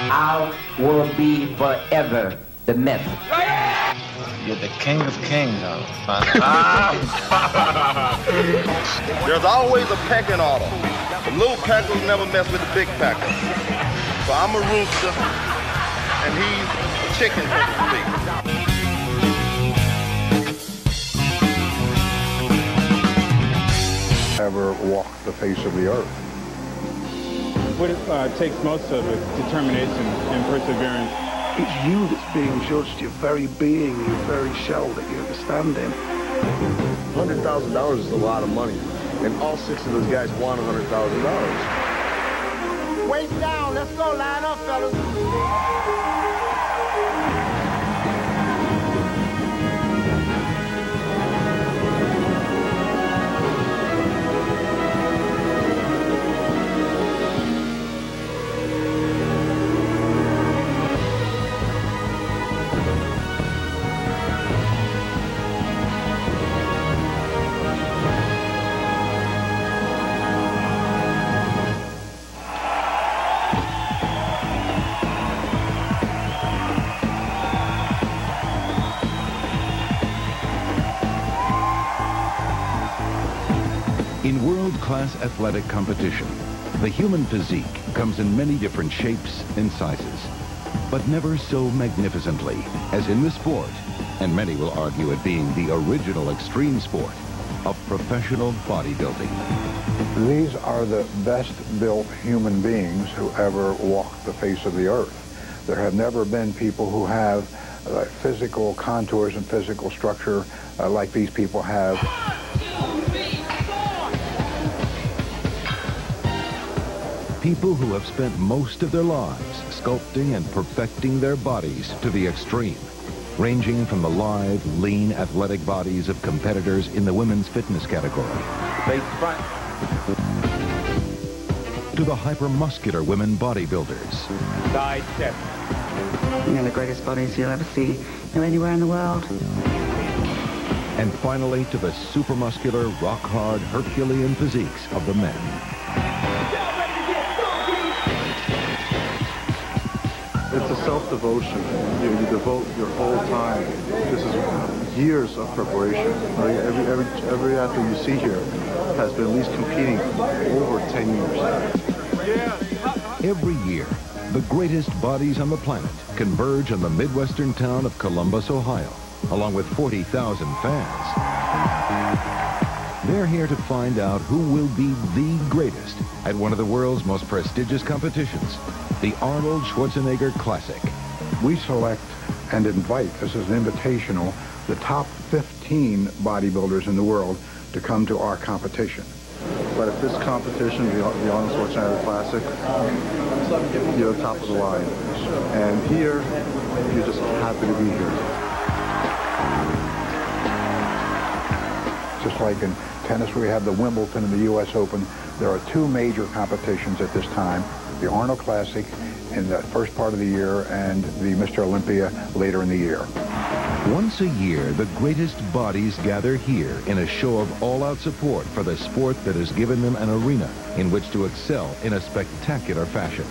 I will be forever the myth. You're the king of kings, There's always a pecking order. The little peckers never mess with the big pecker. So I'm a rooster, and he's a chicken, so to speak. Ever walk the face of the earth. What takes most of it, determination and perseverance. It's you that's being judged, your very being, your very shell that you're standing. $100,000 is a lot of money, and all 6 of those guys want $100,000. Weight down, let's go, line up, fellas. In world-class athletic competition, the human physique comes in many different shapes and sizes, but never so magnificently as in the sport, and many will argue it being the original extreme sport, of professional bodybuilding. These are the best-built human beings who ever walked the face of the earth. There have never been people who have physical contours and physical structure like these people have. People who have spent most of their lives sculpting and perfecting their bodies to the extreme, ranging from the lithe, lean, athletic bodies of competitors in the women's fitness category to the hypermuscular women bodybuilders. Side step. You know, the greatest bodies you'll ever see anywhere in the world. And finally to the supermuscular, rock-hard, Herculean physiques of the men. It's a self-devotion. You devote your whole time. This is years of preparation. Right? Every athlete you see here has been at least competing over 10 years. Every year, the greatest bodies on the planet converge on the Midwestern town of Columbus, Ohio, along with 40,000 fans. They're here to find out who will be the greatest at one of the world's most prestigious competitions, the Arnold Schwarzenegger Classic. We select and invite, this is an invitational, the top 15 bodybuilders in the world to come to our competition. But at this competition, the Arnold Schwarzenegger Classic, you're top of the line. And here, you're just happy to be here. Just like in tennis, we have the Wimbledon and the U.S. Open. There are 2 major competitions at this time, the Arnold Classic in the first part of the year and the Mr. Olympia later in the year. Once a year, the greatest bodies gather here in a show of all-out support for the sport that has given them an arena in which to excel in a spectacular fashion.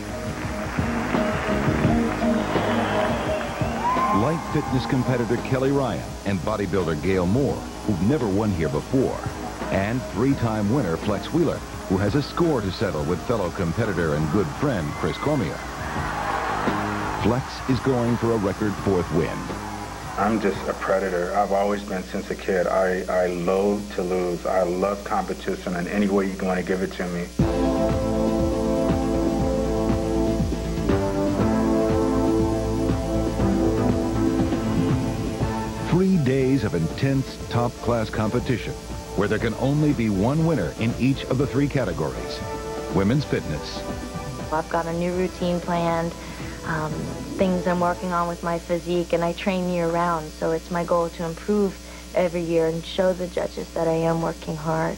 Light fitness competitor Kelly Ryan and bodybuilder Gail Moore, who've never won here before, and 3-time winner Flex Wheeler, who has a score to settle with fellow competitor and good friend Chris Cormier. Flex is going for a record 4th win. I'm just a predator. I've always been since a kid. I loathe to lose. I love competition in any way you want to give it to me. 3 days of intense top-class competition where there can only be one winner in each of the 3 categories. Women's fitness. I've got a new routine planned, things I'm working on with my physique, and I train year-round, so it's my goal to improve every year and show the judges that I am working hard.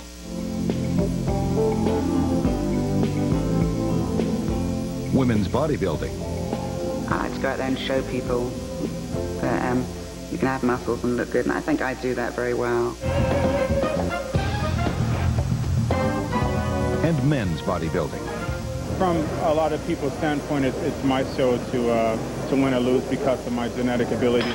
Women's bodybuilding. I like to go out there and show people that you can have muscles and look good, and I think I do that very well. And men's bodybuilding. from a lot of people's standpoint, it's my show to win or lose because of my genetic ability.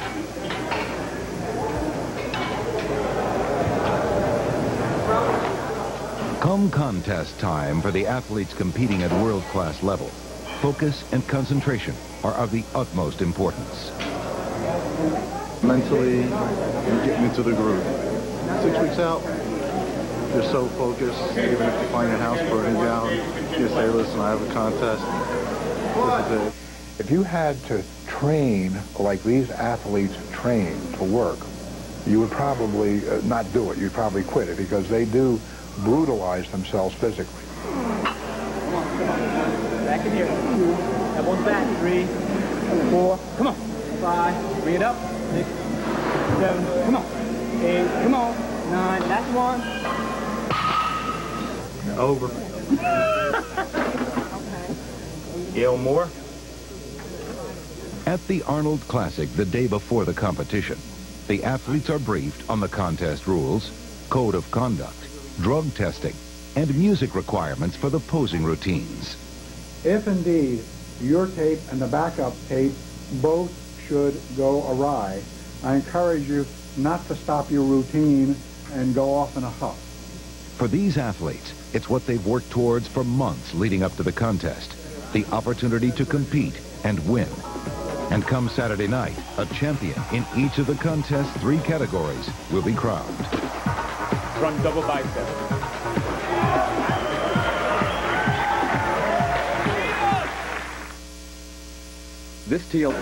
Come contest time for the athletes competing at world-class level, focus and concentration are of the utmost importance. Mentally, you're getting into the groove. 6 weeks out, you're so focused, even if you find your house burning down, you say, listen, I have a contest, this is it. If you had to train like these athletes train to work, you would probably not do it. You'd probably quit it because they do brutalize themselves physically. Come on. Back in here. Elbows back. 3, 4. Come on. 5. Bring it up. 6, 7. Come on. 8. Come on. 9. That's 1. Over. Yell more. At the Arnold Classic the day before the competition, the athletes are briefed on the contest rules, code of conduct, drug testing, and music requirements for the posing routines. If indeed your tape and the backup tape both should go awry, I encourage you not to stop your routine and go off in a huff. For these athletes, it's what they've worked towards for months leading up to the contest, the opportunity to compete and win. And come Saturday night, a champion in each of the contest's 3 categories will be crowned. Front double bicep. This TLC.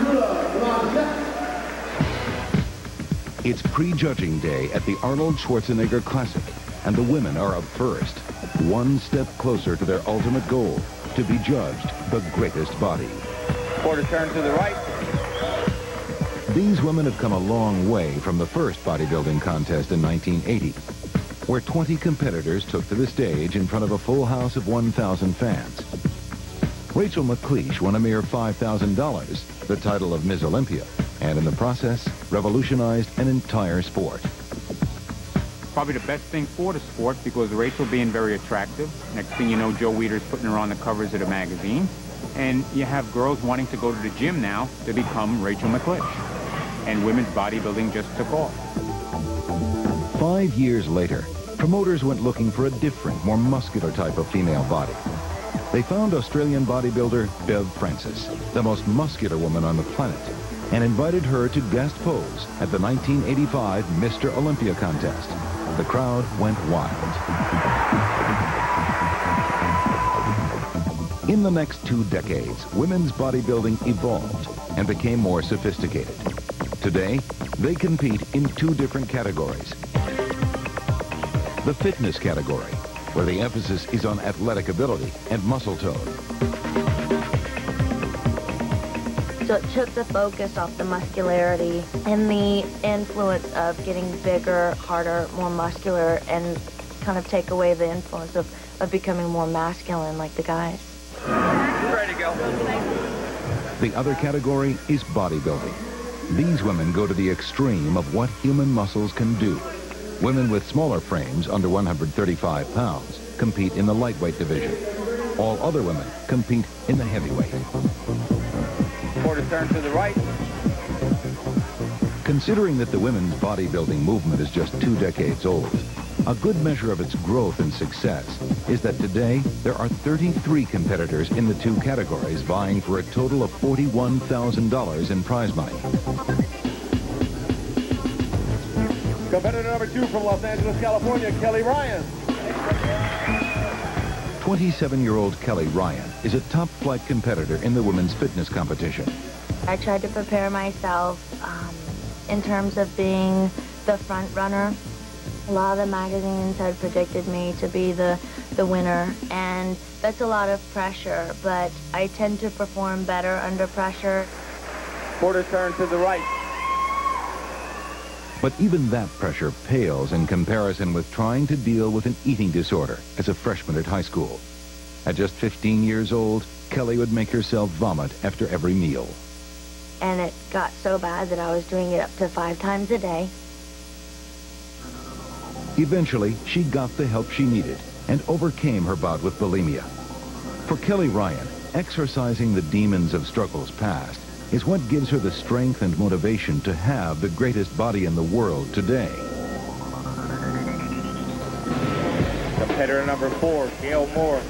It's prejudging day at the Arnold Schwarzenegger Classic, and the women are up first, one step closer to their ultimate goal, to be judged the greatest body. Quarter turn to the right. These women have come a long way from the first bodybuilding contest in 1980, where 20 competitors took to the stage in front of a full house of 1,000 fans. Rachel McLeish won a mere $5,000, the title of Ms. Olympia, and in the process, revolutionized an entire sport. Probably the best thing for the sport because Rachel being very attractive. Next thing you know, Joe Weider's putting her on the covers of the magazine. And you have girls wanting to go to the gym now to become Rachel McLeish. And women's bodybuilding just took off. 5 years later, promoters went looking for a different, more muscular type of female body. They found Australian bodybuilder Bev Francis, the most muscular woman on the planet, and invited her to guest pose at the 1985 Mr. Olympia contest. The crowd went wild. In the next 2 decades, women's bodybuilding evolved and became more sophisticated. Today, they compete in 2 different categories. The fitness category, where the emphasis is on athletic ability and muscle tone. So it took the focus off the muscularity and the influence of getting bigger, harder, more muscular, and kind of take away the influence of becoming more masculine like the guys. Ready to go. The other category is bodybuilding. These women go to the extreme of what human muscles can do. Women with smaller frames, under 135 pounds, compete in the lightweight division. All other women compete in the heavyweight. Quarter turn to the right. Considering that the women's bodybuilding movement is just 2 decades old, a good measure of its growth and success is that today there are 33 competitors in the 2 categories vying for a total of $41,000 in prize money. Competitor number 2 from Los Angeles, California, Kelly Ryan. 27-year-old Kelly Ryan is a top-flight competitor in the women's fitness competition. I tried to prepare myself in terms of being the front runner. A lot of the magazines had predicted me to be the winner, and that's a lot of pressure, but I tend to perform better under pressure. Quarter turn to the right. But even that pressure pales in comparison with trying to deal with an eating disorder as a freshman at high school. At just 15 years old, Kelly would make herself vomit after every meal. And it got so bad that I was doing it up to 5 times a day. Eventually, she got the help she needed and overcame her bout with bulimia. For Kelly Ryan, exorcising the demons of struggles past is what gives her the strength and motivation to have the greatest body in the world today. Competitor number 4, Gail Moore.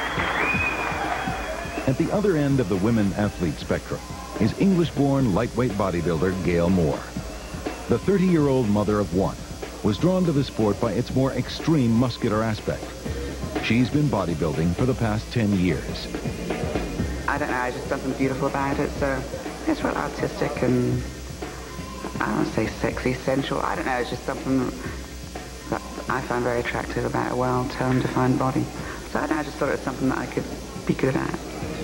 At the other end of the women athlete spectrum is English-born lightweight bodybuilder Gail Moore. The 30-year-old mother of one was drawn to the sport by its more extreme muscular aspect. She's been bodybuilding for the past 10 years. I don't know, there's just something beautiful about it, so it's real artistic and, I don't want to say sexy, sensual, I don't know, it's just something that I find very attractive about a well-toned, defined body. So I don't know, I just thought it was something that I could be good at.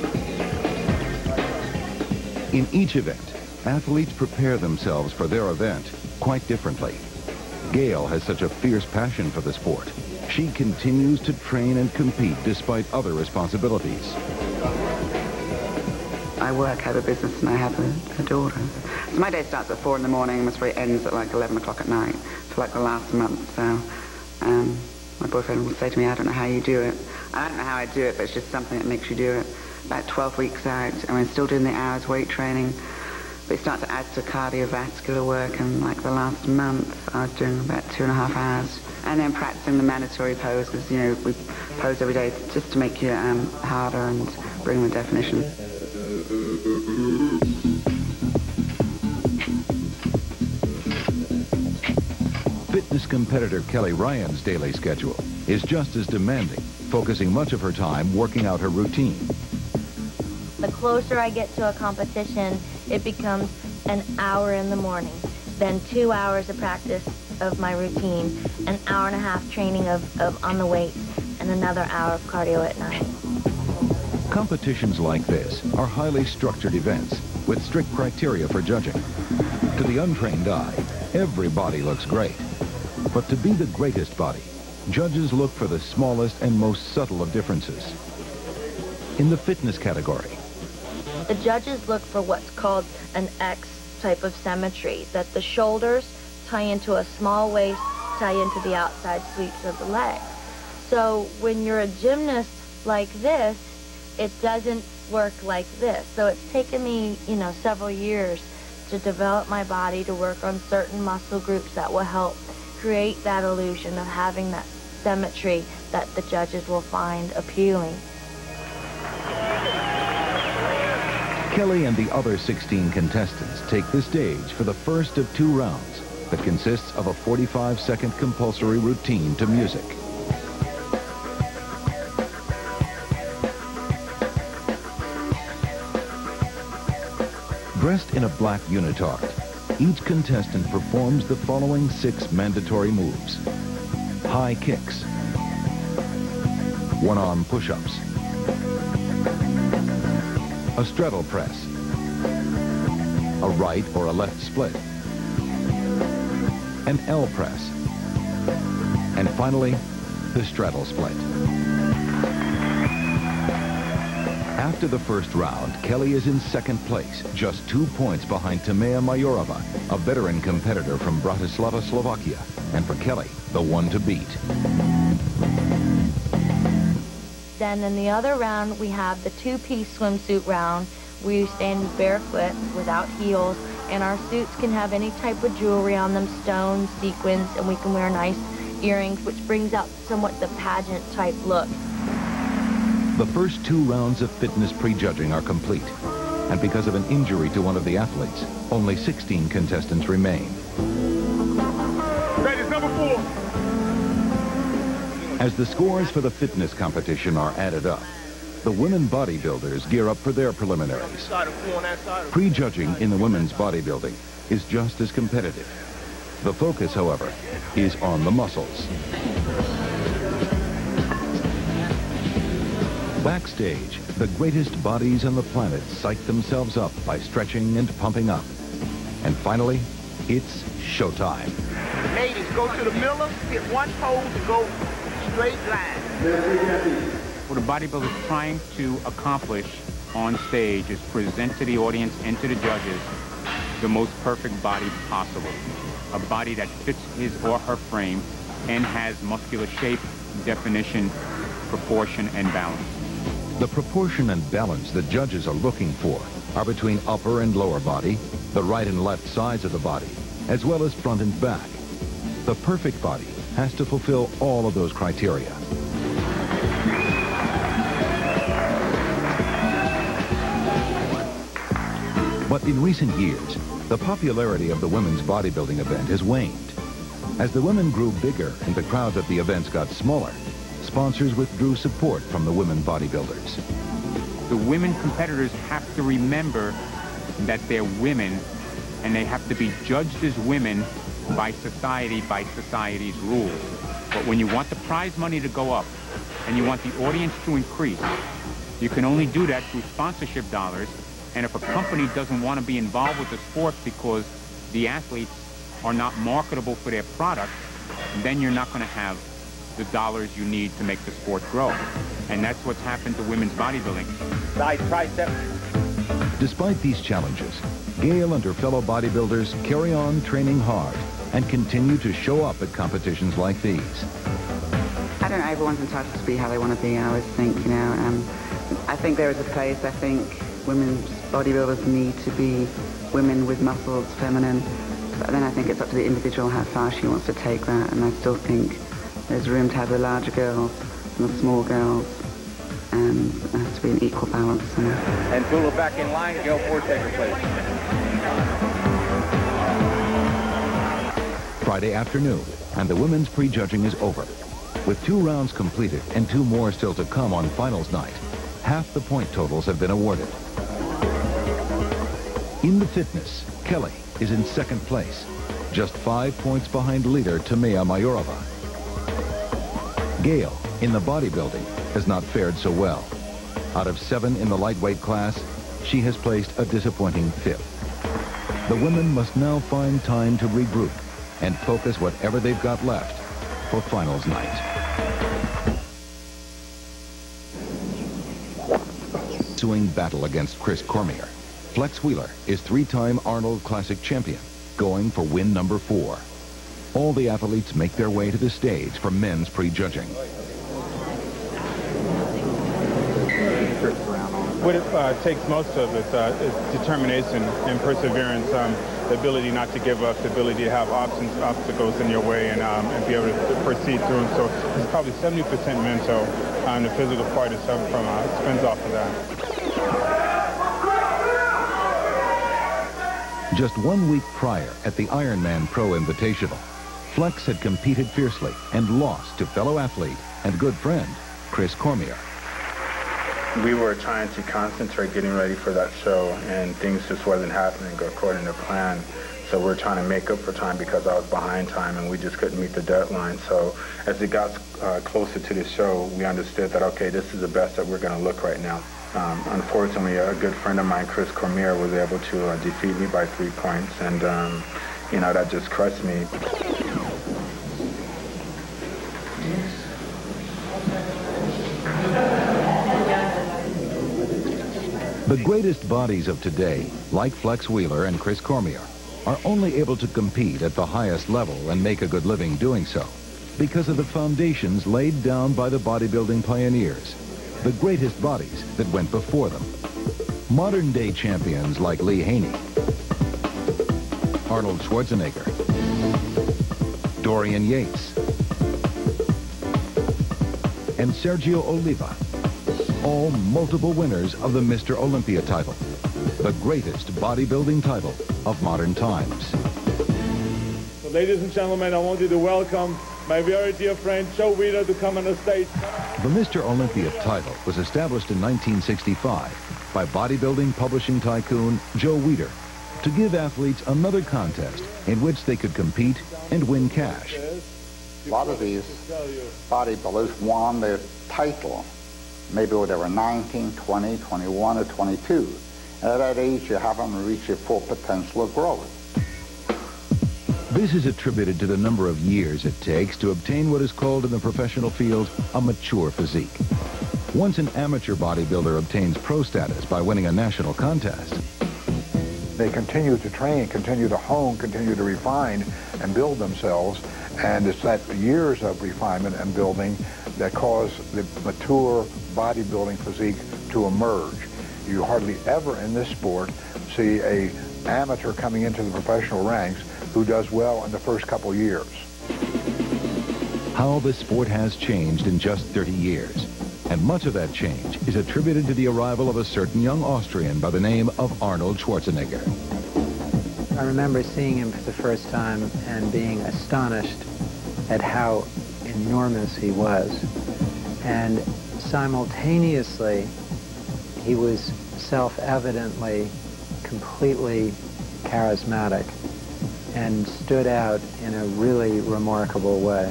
In each event, athletes prepare themselves for their event quite differently. Gail has such a fierce passion for the sport. She continues to train and compete despite other responsibilities. I work, have a business, and I have a daughter. So my day starts at 4 in the morning and it ends at like 11 o'clock at night for like the last month. So my boyfriend will say to me, I don't know how you do it. I don't know how I do it, but it's just something that makes you do it. About 12 weeks out, and we're still doing the hours weight training. But it starts to add to cardiovascular work, and like the last month, I was doing about 2.5 hours. And then practicing the mandatory poses, you know, we pose every day just to make you harder and bring the definition. Fitness competitor Kelly Ryan's daily schedule is just as demanding, focusing much of her time working out her routine. The closer I get to a competition, it becomes an hour in the morning, then 2 hours of practice of my routine, an hour and a half training of on the weights, and another hour of cardio at night. Competitions like this are highly structured events with strict criteria for judging. To the untrained eye, every body looks great. But to be the greatest body, judges look for the smallest and most subtle of differences. In the fitness category, the judges look for what's called an X type of symmetry, that the shoulders tie into a small waist, tie into the outside sweeps of the leg. So when you're a gymnast like this, it doesn't work like this. So it's taken me, you know, several years to develop my body to work on certain muscle groups that will help create that illusion of having that symmetry that the judges will find appealing. Kelly and the other 16 contestants take the stage for the first of 2 rounds that consists of a 45-second compulsory routine to music. Dressed in a black unitard, each contestant performs the following 6 mandatory moves. High kicks, one-arm push-ups, a straddle press, a right or a left split, an L press, and finally, the straddle split. After the first round, Kelly is in second place, just 2 points behind Tamea Majorova, a veteran competitor from Bratislava, Slovakia, and for Kelly, the one to beat. Then in the other round, we have the 2-piece swimsuit round. We stand barefoot without heels, and our suits can have any type of jewelry on them, stones, sequins, and we can wear nice earrings, which brings out somewhat the pageant type look. The first 2 rounds of fitness prejudging are complete, and because of an injury to one of the athletes, only 16 contestants remain. Greatest number 4. As the scores for the fitness competition are added up, the women bodybuilders gear up for their preliminaries. Prejudging in the women's bodybuilding is just as competitive. The focus, however, is on the muscles. Backstage, the greatest bodies on the planet psych themselves up by stretching and pumping up. And finally, it's showtime. Ladies, go to the mirror, hit one pose, and go straight line. What a bodybuilder is trying to accomplish on stage is present to the audience and to the judges the most perfect body possible. A body that fits his or her frame and has muscular shape, definition, proportion, and balance. The proportion and balance the judges are looking for are between upper and lower body, the right and left sides of the body, as well as front and back. The perfect body has to fulfill all of those criteria. But in recent years, the popularity of the women's bodybuilding event has waned. As the women grew bigger and the crowds at the events got smaller, sponsors withdrew support from the women bodybuilders. The women competitors have to remember that they're women, and they have to be judged as women by society's rules. But when you want the prize money to go up and you want the audience to increase, you can only do that through sponsorship dollars. And if a company doesn't want to be involved with the sport because the athletes are not marketable for their product, then you're not going to have the dollars you need to make the sport grow. And that's what's happened to women's bodybuilding. Side tricep. Despite these challenges, Gail and her fellow bodybuilders carry on training hard and continue to show up at competitions like these. I don't know, everyone's entitled to be how they want to be. I always think, you know, I think there is a place. I think women's bodybuilders need to be women with muscles, feminine. But then I think it's up to the individual how far she wants to take that. And I still think there's room to have the larger girls and the small girls. And there has to be an equal balance. And Bula back in line, Gail Ford take her place. Friday afternoon, and the women's prejudging is over. With 2 rounds completed and 2 more still to come on finals night, half the point totals have been awarded. In the fitness, Kelly is in 2nd place, just 5 points behind leader Tamea Mayorova. Gail, in the bodybuilding, has not fared so well. Out of 7 in the lightweight class, she has placed a disappointing 5th. The women must now find time to regroup and focus whatever they've got left for finals night. Ensuing battle against Chris Cormier, Flex Wheeler is 3-time Arnold Classic champion, going for win number 4. All the athletes make their way to the stage for men's prejudging. What it takes most of is determination and perseverance, the ability not to give up, the ability to have obstacles in your way and be able to proceed through them. So it's probably 70% mental, and the physical part is spins off of that. Just 1 week prior at the Ironman Pro Invitational, Flex had competed fiercely and lost to fellow athlete and good friend, Chris Cormier. We were trying to concentrate getting ready for that show, and things just wasn't happening according to plan. So we're trying to make up for time because I was behind time and we just couldn't meet the deadline. So as it got closer to the show, we understood that, okay, this is the best that we're going to look right now. Unfortunately, a good friend of mine, Chris Cormier, was able to defeat me by 3 points, and you know, that just crushed me. The greatest bodies of today, like Flex Wheeler and Chris Cormier, are only able to compete at the highest level and make a good living doing so because of the foundations laid down by the bodybuilding pioneers, the greatest bodies that went before them. Modern-day champions like Lee Haney, Arnold Schwarzenegger, Dorian Yates, and Sergio Oliva, all multiple winners of the Mr. Olympia title, the greatest bodybuilding title of modern times. So, ladies and gentlemen, I want you to welcome my very dear friend Joe Weider to come on the stage. The Mr. Olympia title was established in 1965 by bodybuilding publishing tycoon Joe Weider to give athletes another contest in which they could compete and win cash. A lot of these bodybuilders won their title maybe when they were 19, 20, 21, or 22. And at that age, you haven't reached your full potential of growth. This is attributed to the number of years it takes to obtain what is called in the professional field a mature physique. Once an amateur bodybuilder obtains pro status by winning a national contest, they continue to train, continue to hone, continue to refine and build themselves. And it's that years of refinement and building that cause the mature bodybuilding physique to emerge. You hardly ever in this sport see a amateur coming into the professional ranks who does well in the first couple years. How the sport has changed in just 30 years. And much of that change is attributed to the arrival of a certain young Austrian by the name of Arnold Schwarzenegger. I remember seeing him for the first time and being astonished at how enormous he was. And simultaneously, he was self-evidently completely charismatic and stood out in a really remarkable way.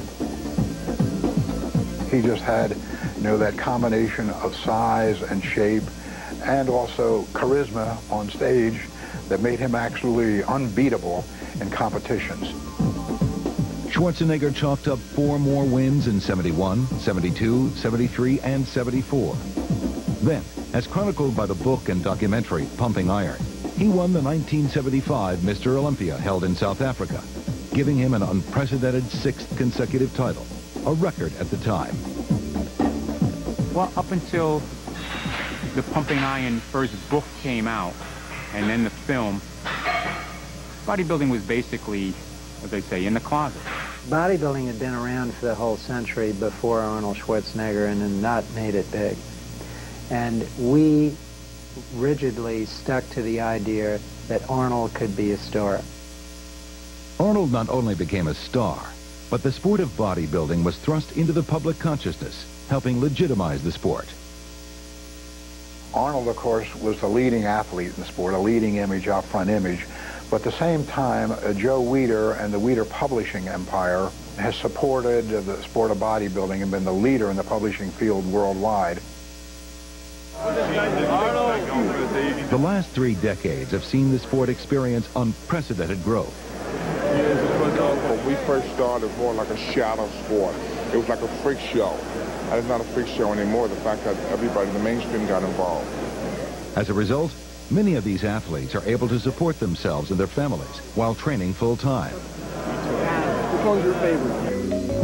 He just had, you know, that combination of size and shape and also charisma on stage that made him actually unbeatable in competitions. Schwarzenegger chalked up 4 more wins in 71, 72, 73, and 74. Then, as chronicled by the book and documentary Pumping Iron, he won the 1975 Mr. Olympia held in South Africa, giving him an unprecedented 6th consecutive title, a record at the time. Well, up until the Pumping Iron first book came out, and then the film, bodybuilding was basically, as they say, in the closet. Bodybuilding had been around for the whole century before Arnold Schwarzenegger and had not made it big. And we rigidly stuck to the idea that Arnold could be a star. Arnold not only became a star, but the sport of bodybuilding was thrust into the public consciousness, helping legitimize the sport. Arnold, of course, was the leading athlete in the sport, a leading image, out front image. But at the same time, Joe Weider and the Weider publishing empire has supported the sport of bodybuilding and been the leader in the publishing field worldwide. The last 3 decades have seen the sport experience unprecedented growth. When we first started, it was more like a shadow sport. It was like a freak show. And it's not a freak show anymore, the fact that everybody in the mainstream got involved. As a result, many of these athletes are able to support themselves and their families while training full-time. Which one's your favorite?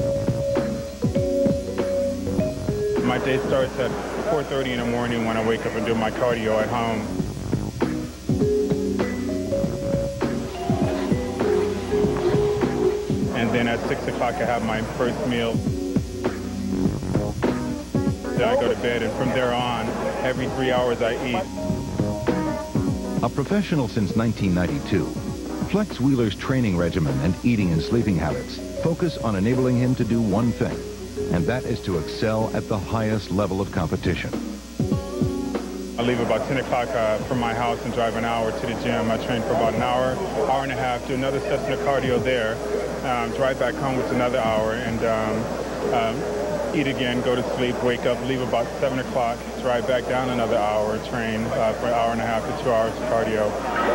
My day starts at 4:30 in the morning when I wake up and do my cardio at home. And then at 6 o'clock I have my first meal. Then I go to bed, and from there on, every 3 hours I eat. A professional since 1992, Flex Wheeler's training regimen and eating and sleeping habits focus on enabling him to do one thing, and that is to excel at the highest level of competition. I leave about 10 o'clock from my house and drive an hour to the gym. I train for about an hour, hour and a half, do another session of cardio there, drive back home with another hour, and eat again, go to sleep, wake up, leave about 7 o'clock, drive back down another hour, train for an hour and a half to 2 hours of cardio.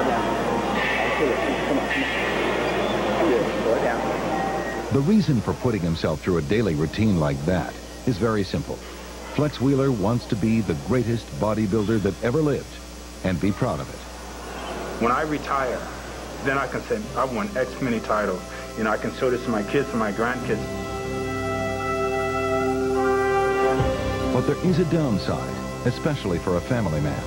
The reason for putting himself through a daily routine like that is very simple. Flex Wheeler wants to be the greatest bodybuilder that ever lived and be proud of it. When I retire, then I can say, I've won X many titles. You know, I can show this to my kids and my grandkids. But there is a downside, especially for a family man.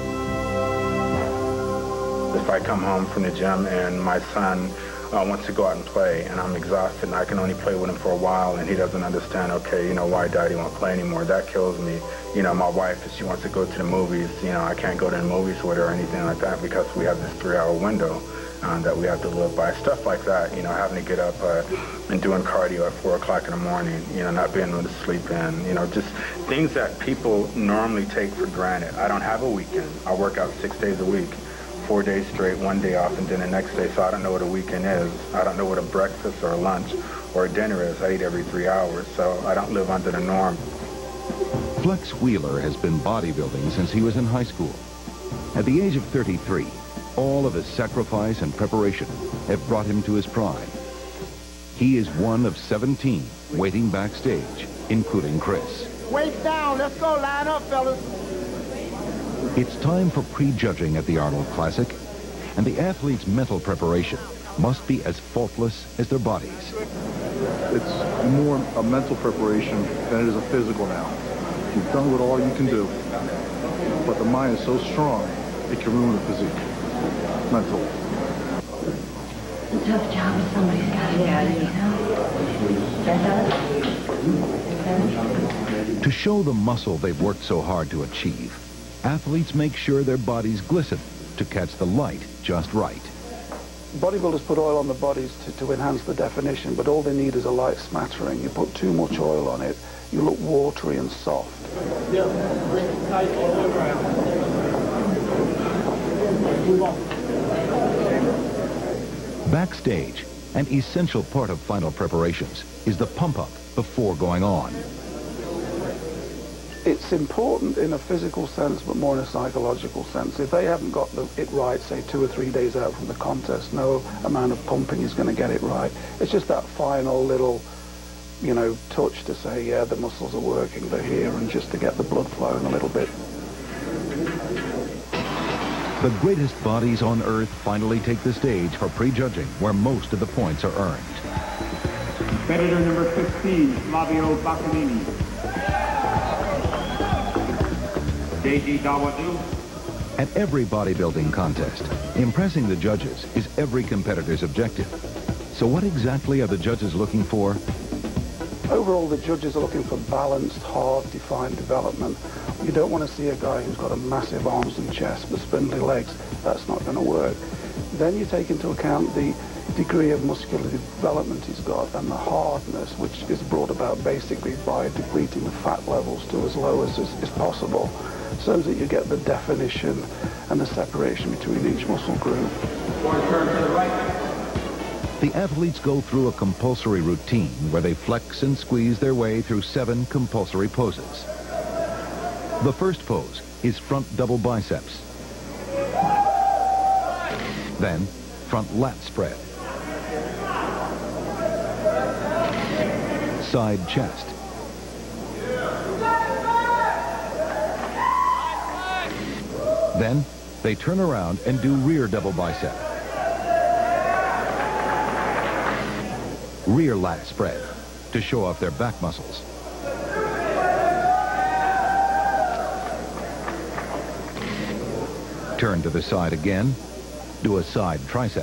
If I come home from the gym and my son wants to go out and play, and I'm exhausted, and I can only play with him for a while, and he doesn't understand, okay, you know, why Daddy won't play anymore, that kills me. You know, my wife, if she wants to go to the movies, you know, I can't go to the movies with her or anything like that because we have this 3-hour window that we have to live by. Stuff like that, you know, having to get up and doing cardio at 4 o'clock in the morning, you know, not being able to sleep in, you know, just things that people normally take for granted. I don't have a weekend. I work out 6 days a week, 4 days straight, 1 day off, and then the next day, so I don't know what a weekend is. I don't know what a breakfast or a lunch or a dinner is. I eat every 3 hours, so I don't live under the norm. Flex Wheeler has been bodybuilding since he was in high school. At the age of 33, all of his sacrifice and preparation have brought him to his prime. He is one of 17 waiting backstage, including Chris. Weight down, let's go, line up, fellas. It's time for prejudging at the Arnold Classic, and the athlete's mental preparation must be as faultless as their bodies. It's more a mental preparation than it is a physical now. You've done what all you can do. but the mind is so strong, it can ruin the physique. Mental. It's a tough job, but somebody's got to do it. To show the muscle they've worked so hard to achieve, athletes make sure their bodies glisten to catch the light just right. Bodybuilders put oil on the bodies to enhance the definition, but all they need is a light smattering. You put too much oil on it, you look watery and soft. Backstage, an essential part of final preparations is the pump-up before going on. It's important in a physical sense, but more in a psychological sense. If they haven't got it right, say 2 or 3 days out from the contest, no amount of pumping is going to get it right. It's just that final little, you know, touch to say, yeah, the muscles are working, they're here, and just to get the blood flowing a little bit. The greatest bodies on Earth finally take the stage for prejudging, where most of the points are earned. Competitor number 15, Flavio Baccanini. JG Dawadu. At every bodybuilding contest, impressing the judges is every competitor's objective. So what exactly are the judges looking for? Overall, the judges are looking for balanced, hard, defined development. You don't want to see a guy who's got a massive arms and chest but spindly legs. That's not going to work. Then you take into account the degree of muscular development he's got and the hardness, which is brought about basically by depleting the fat levels to as low as is possible, so that you get the definition and the separation between each muscle group. The athletes go through a compulsory routine where they flex and squeeze their way through 7 compulsory poses. The first pose is front double biceps. Then, front lat spread. Side chest. Then, they turn around and do rear double bicep. Rear lat spread to show off their back muscles. Turn to the side again, do a side tricep.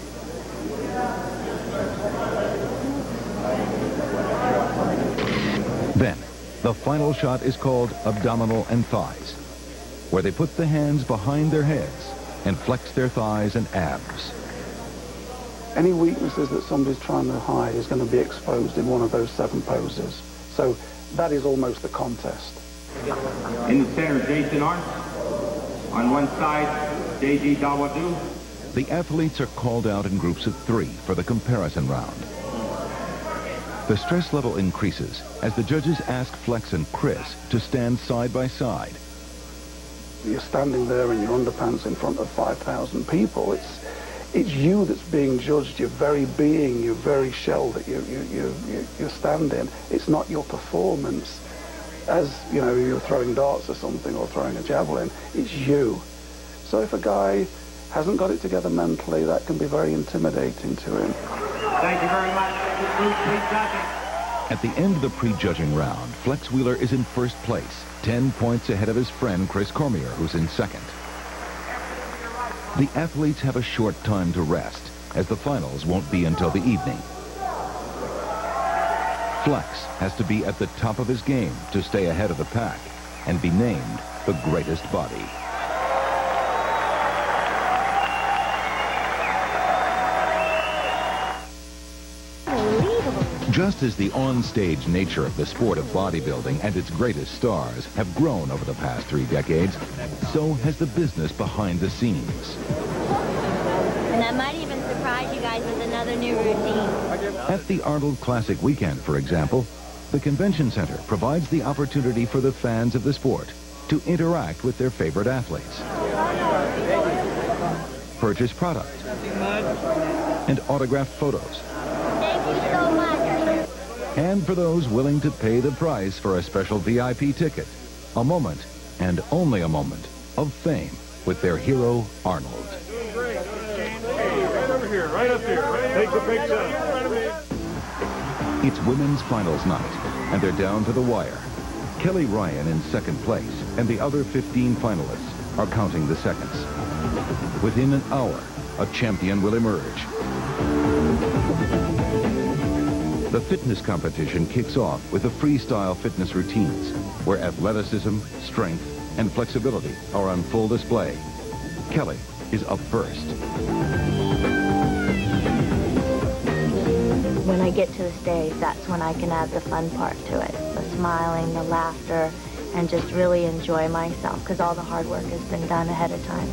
Then, the final shot is called abdominal and thighs, where they put the hands behind their heads and flex their thighs and abs. Any weaknesses that somebody's trying to hide is going to be exposed in one of those 7 poses. So that is almost the contest. In the center, Jason Arndt. On one side, JG Dawadu. The athletes are called out in groups of 3 for the comparison round. The stress level increases as the judges ask Flex and Chris to stand side by side. You're standing there in your underpants in front of 5,000 people. It's you that's being judged, your very being, your very shell that you stand in. It's not your performance as, you know, you're throwing darts or something or throwing a javelin. It's you. So if a guy hasn't got it together mentally, that can be very intimidating to him. Thank you very much. At the end of the prejudging round, Flex Wheeler is in first place, 10 points ahead of his friend Chris Cormier, who's in second. The athletes have a short time to rest, as the finals won't be until the evening. Flex has to be at the top of his game to stay ahead of the pack and be named the greatest body. Just as the on-stage nature of the sport of bodybuilding and its greatest stars have grown over the past 3 decades, so has the business behind the scenes. And I might even surprise you guys with another new routine. At the Arnold Classic weekend, for example, the convention center provides the opportunity for the fans of the sport to interact with their favorite athletes, purchase product, and autographed photos. Thank you so much. And for those willing to pay the price for a special VIP ticket, a moment, and only a moment, of fame with their hero, Arnold. Right over here, right up here. Take the picture. It's women's finals night, and they're down to the wire. Kelly Ryan in second place and the other 15 finalists are counting the seconds. Within an hour, a champion will emerge. The fitness competition kicks off with the freestyle fitness routines, where athleticism, strength, and flexibility are on full display. Kelly is up first. When I get to the stage, that's when I can add the fun part to it. The smiling, the laughter, and just really enjoy myself, because all the hard work has been done ahead of time.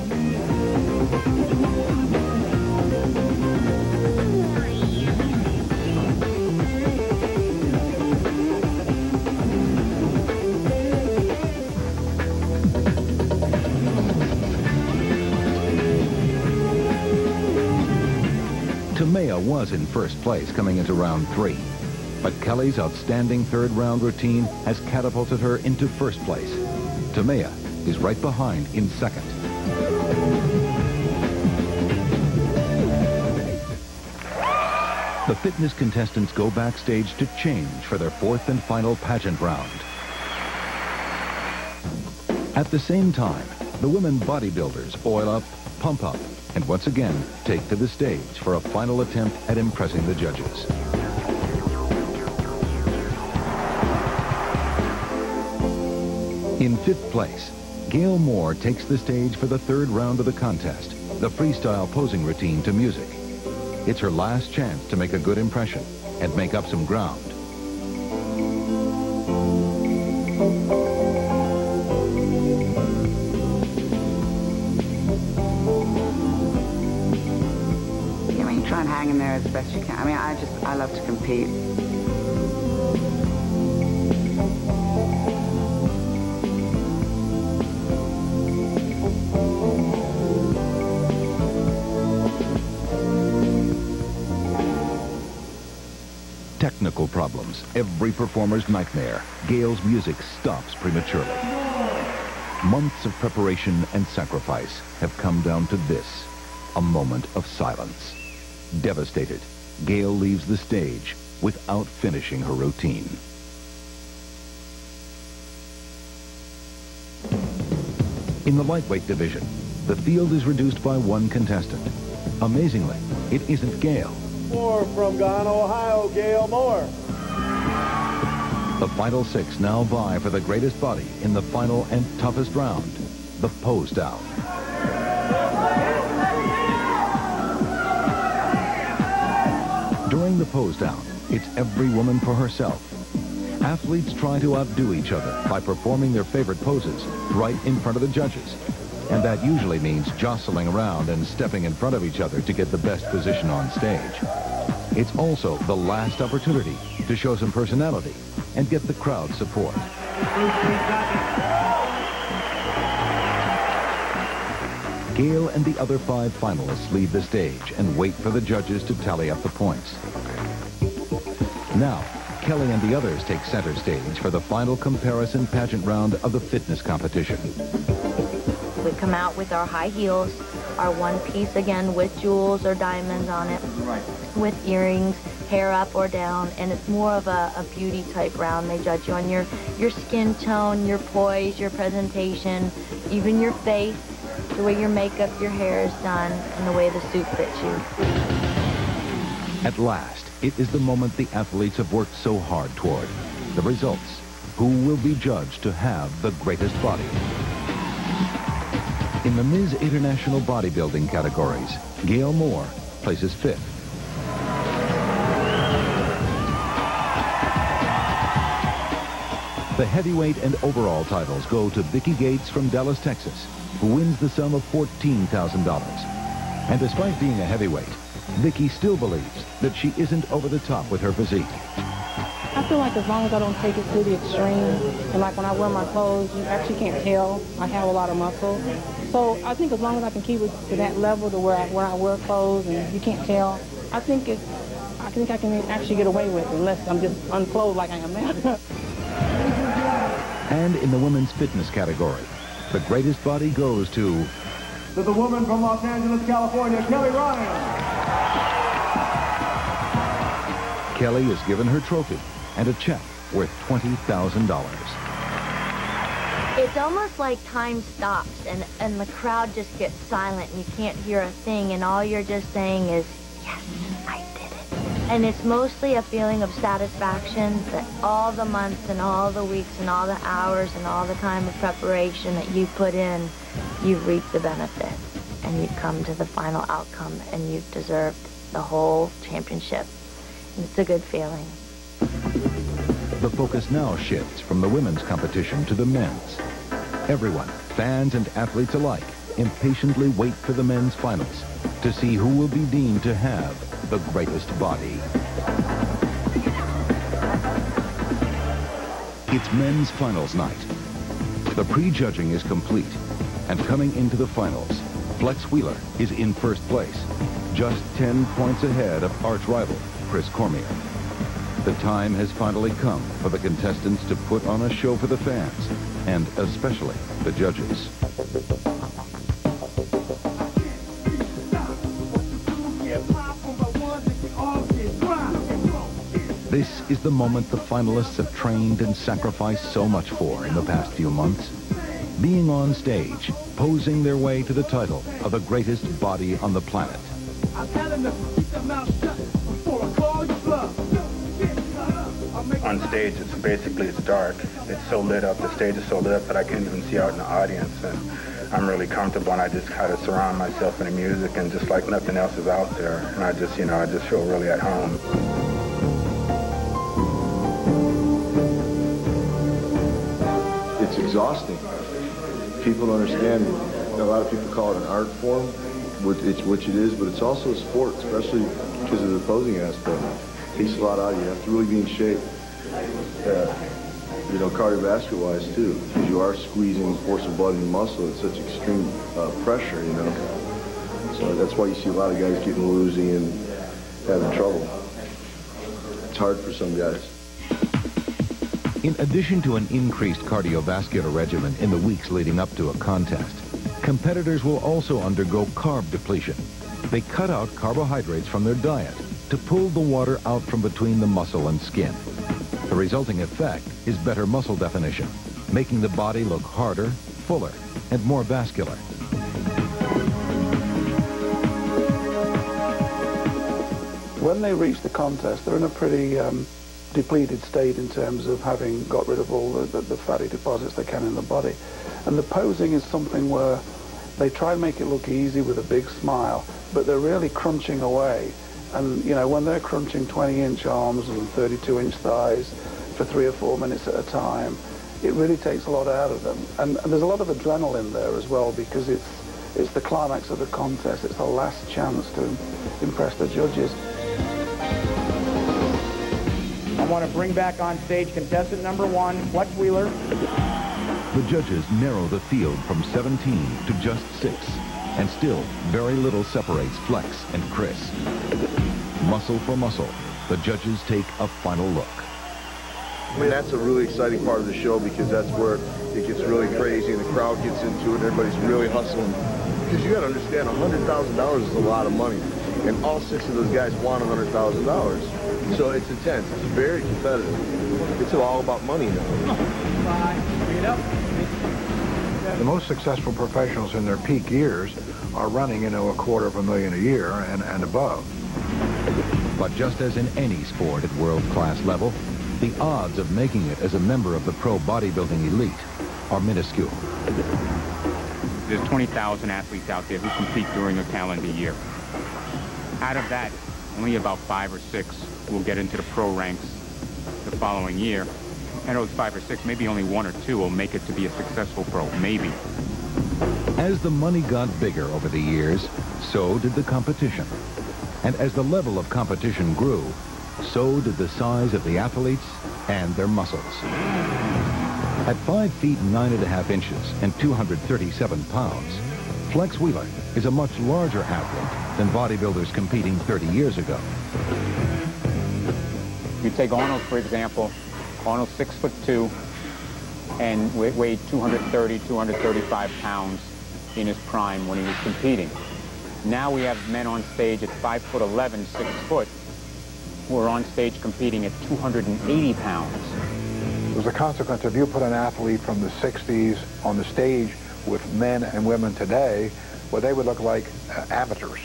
Tamea was in first place coming into round 3. But Kelly's outstanding third round routine has catapulted her into first place. Tamea is right behind in second. The fitness contestants go backstage to change for their fourth and final pageant round. At the same time, the women bodybuilders oil up, pump up, and once again take to the stage for a final attempt at impressing the judges. In fifth place, Gail Moore takes the stage for the third round of the contest, the freestyle posing routine to music. It's her last chance to make a good impression and make up some ground. I mean, you try and hang in there as best you can. I mean, I love to compete. Technical problems, every performer's nightmare. Gail's music stops prematurely. Months of preparation and sacrifice have come down to this, a moment of silence. Devastated, Gail leaves the stage without finishing her routine. In the lightweight division, the field is reduced by one contestant. Amazingly, it isn't Gail. Moore from Ghana, Ohio, Gail Moore. The final 6 now vie for the greatest body in the final and toughest round, the pose down. During the pose down, it's every woman for herself. Athletes try to outdo each other by performing their favorite poses right in front of the judges. And that usually means jostling around and stepping in front of each other to get the best position on stage. It's also the last opportunity to show some personality and get the crowd support. Gail and the other 5 finalists leave the stage and wait for the judges to tally up the points. Now, Kelly and the others take center stage for the final comparison pageant round of the fitness competition. We come out with our high heels, our one piece again with jewels or diamonds on it, with earrings, hair up or down, and it's more of a beauty type round. They judge you on your skin tone, your poise, your presentation, even your face, the way your makeup, your hair is done, and the way the suit fits you. At last, it is the moment the athletes have worked so hard toward. The results. Who will be judged to have the greatest body? In the Ms. International Bodybuilding categories, Gail Moore places 5th. The heavyweight and overall titles go to Vicki Gates from Dallas, Texas, who wins the sum of $14,000. And despite being a heavyweight, Vicki still believes that she isn't over the top with her physique. I feel like as long as I don't take it to the extreme, and like when I wear my clothes, you actually can't tell I have a lot of muscle. So I think as long as I can keep it to that level to where I wear clothes and you can't tell, I think I can actually get away with it unless I'm just unclothed like I am now. And in the women's fitness category, the greatest body goes to the woman from Los Angeles, California, Kelly Ryan. Kelly is given her trophy and a check worth $20,000. It's It's almost like time stops and the crowd just gets silent and you can't hear a thing and all you're just saying is, yes, I did it. And it's mostly a feeling of satisfaction that all the months and all the weeks and all the hours and all the time of preparation that you put in, you've reaped the benefit and you've come to the final outcome and you've deserved the whole championship. And it's a good feeling. The focus now shifts from the women's competition to the men's. Everyone, fans and athletes alike, impatiently wait for the men's finals to see who will be deemed to have the greatest body. It's men's finals night. The pre-judging is complete, and coming into the finals, Flex Wheeler is in first place, just 10 points ahead of arch-rival Chris Cormier. The time has finally come for the contestants to put on a show for the fans, and especially the judges. This is the moment the finalists have trained and sacrificed so much for in the past few months. Being on stage, posing their way to the title of the greatest body on the planet. On stage, it's dark. It's so lit up, the stage is so lit up that I can't even see out in the audience. And I'm really comfortable, and I just kind of surround myself in the music, and just like nothing else is out there. And I just feel really at home. It's exhausting. People don't understand. A lot of people call it an art form, which it is, but it's also a sport, especially because of the posing aspect. It takes a lot out of you. You have to really be in shape. Cardiovascular-wise too, because you are squeezing force of blood and muscle at such extreme pressure, So that's why you see a lot of guys getting woozy and having trouble. It's hard for some guys. In addition to an increased cardiovascular regimen in the weeks leading up to a contest, competitors will also undergo carb depletion. They cut out carbohydrates from their diet to pull the water out from between the muscle and skin. The resulting effect is better muscle definition, making the body look harder, fuller, and more vascular. When they reach the contest, they're in a pretty depleted state in terms of having got rid of all the fatty deposits they can in the body. And the posing is something where they try and make it look easy with a big smile, but they're really crunching away. And, when they're crunching 20-inch arms and 32-inch thighs for 3 or 4 minutes at a time, it really takes a lot out of them. And there's a lot of adrenaline there as well, because it's the climax of the contest. It's the last chance to impress the judges. I want to bring back on stage contestant number 1, Flex Wheeler. The judges narrow the field from 17 to just 6, and still very little separates Flex and Chris. Muscle for muscle, the judges take a final look. I mean, that's a really exciting part of the show, because that's where it gets really crazy and the crowd gets into it and everybody's really hustling. Because you got to understand, $100,000 is a lot of money, and all 6 of those guys want $100,000. So it's intense. It's very competitive. It's all about money now. 5, bring it up. The most successful professionals in their peak years are running $250,000 a year and above. But just as in any sport at world-class level, the odds of making it as a member of the pro bodybuilding elite are minuscule. There's 20,000 athletes out there who compete during a calendar year. Out of that, only about 5 or 6 will get into the pro ranks the following year. And those 5 or 6, maybe only 1 or 2 will make it to be a successful pro, maybe. As the money got bigger over the years, so did the competition. And as the level of competition grew, so did the size of the athletes and their muscles. At 5 feet 9.5 inches and 237 pounds, Flex Wheeler is a much larger athlete than bodybuilders competing 30 years ago. You take Arnold, for example. Arnold's 6'2" and weighed 230, 235 pounds in his prime when he was competing. Now we have men on stage at 5'11", 6 foot, who are on stage competing at 280 pounds. was a consequence of you put an athlete from the 60s on the stage with men and women today, well, they would look like amateurs.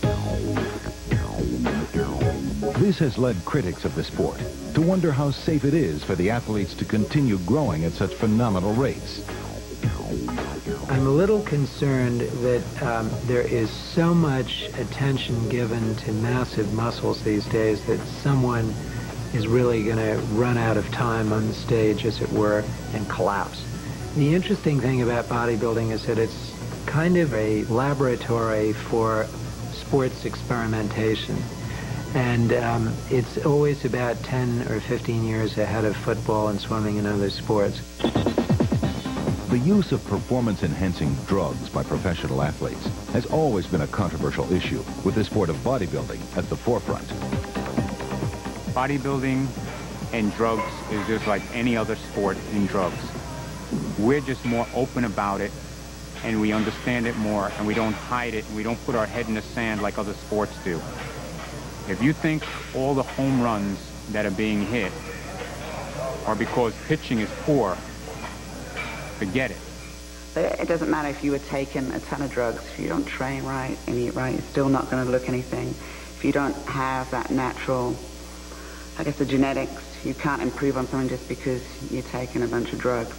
This has led critics of the sport to wonder how safe it is for the athletes to continue growing at such phenomenal rates. I'm a little concerned that there is so much attention given to massive muscles these days that someone is really going to run out of time on the stage, as it were, and collapse. The interesting thing about bodybuilding is that it's kind of a laboratory for sports experimentation. And it's always about 10 or 15 years ahead of football and swimming and other sports. The use of performance-enhancing drugs by professional athletes has always been a controversial issue, with the sport of bodybuilding at the forefront. Bodybuilding and drugs is just like any other sport in drugs. We're just more open about it, and we understand it more, and we don't hide it, and we don't put our head in the sand like other sports do. If you think all the home runs that are being hit are because pitching is poor, forget it. It doesn't matter if you were taking a ton of drugs, if you don't train right and eat right, you're still not going to look anything. If you don't have that natural, I guess, the genetics, you can't improve on something just because you're taking a bunch of drugs.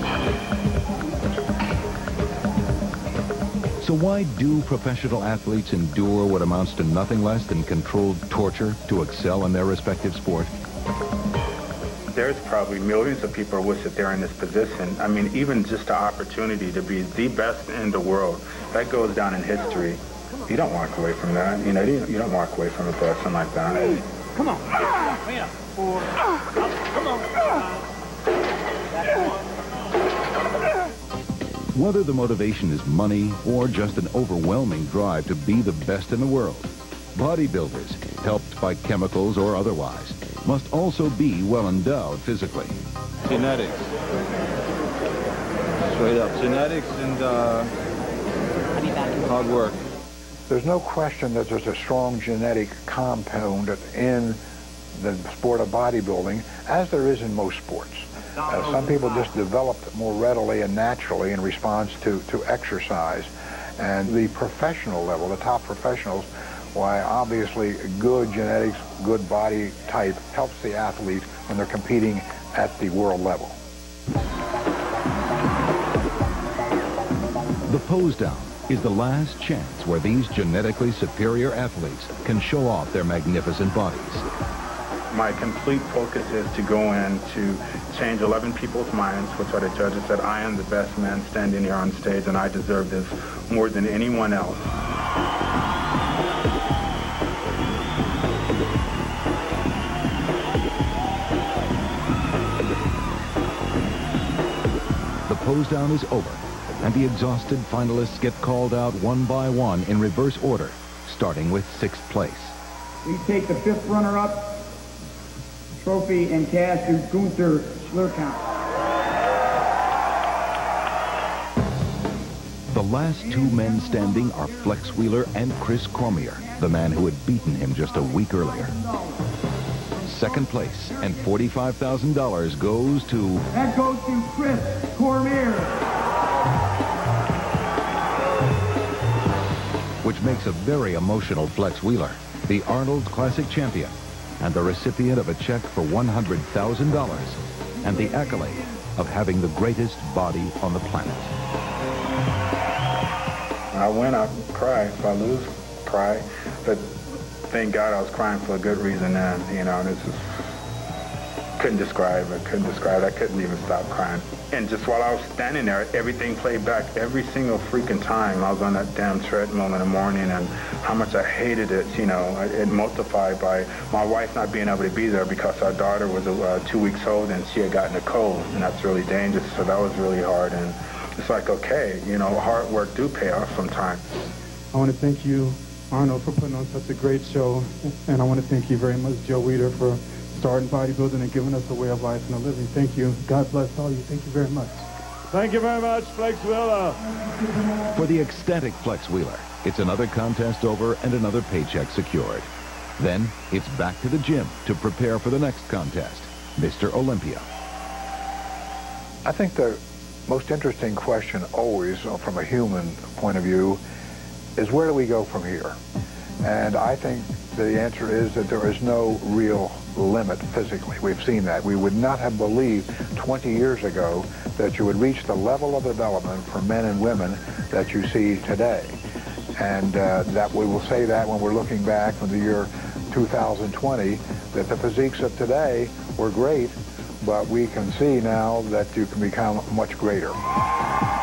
So why do professional athletes endure what amounts to nothing less than controlled torture to excel in their respective sport? There's probably millions of people who wish that they're in this position. I mean, even just the opportunity to be the best in the world, that goes down in history. You don't walk away from that. You know, you don't walk away from a person like that. Come on. Wait up. 4. Come on. Whether the motivation is money or just an overwhelming drive to be the best in the world, bodybuilders, helped by chemicals or otherwise, must also be well endowed physically. Genetics. Straight up. Genetics and hard work. There's no question that there's a strong genetic compound in the sport of bodybuilding, as there is in most sports. Some people just develop more readily and naturally in response to exercise. And the professional level, the top professionals, why obviously good genetics, good body type helps the athlete when they're competing at the world level. The pose down is the last chance where these genetically superior athletes can show off their magnificent bodies. My complete focus is to go in to change 11 people's minds, which are the judges, that I am the best man standing here on stage and I deserve this more than anyone else. The pose down is over, and the exhausted finalists get called out one by one in reverse order, starting with 6th place. We take the 5th runner-up, trophy and cash to Gunther Schlurkamp. The last 2 men standing are Flex Wheeler and Chris Cormier, the man who had beaten him just a week earlier. 2nd place and $45,000 goes to... That goes to Chris Cormier. Which makes a very emotional Flex Wheeler, the Arnold Classic champion, and the recipient of a check for $100,000 and the accolade of having the greatest body on the planet. I win, I cry. If I lose, cry. But thank God I was crying for a good reason then, you know, this is... couldn't describe it. I couldn't even stop crying. And just while I was standing there, everything played back every single freaking time. I was on that damn treadmill in the morning, and how much I hated it, you know. It multiplied by my wife not being able to be there because our daughter was 2 weeks old and she had gotten a cold, and that's really dangerous, so that was really hard. And it's like, okay, you know, hard work do pay off sometime. I want to thank you, Arnold, for putting on such a great show, and I want to thank you very much, Joe Weider, for starting bodybuilding and giving us a way of life and a living. Thank you. God bless all you. Thank you very much. Thank you very much, Flex Wheeler. For the ecstatic Flex Wheeler, it's another contest over and another paycheck secured. Then it's back to the gym to prepare for the next contest, Mr. Olympia. I think the most interesting question always, from a human point of view, is where do we go from here? And I think the answer is that there is no real limit physically. We've seen that. We would not have believed 20 years ago that you would reach the level of development for men and women that you see today. And that we will say that when we're looking back from the year 2020, that the physiques of today were great, but we can see now that you can become much greater.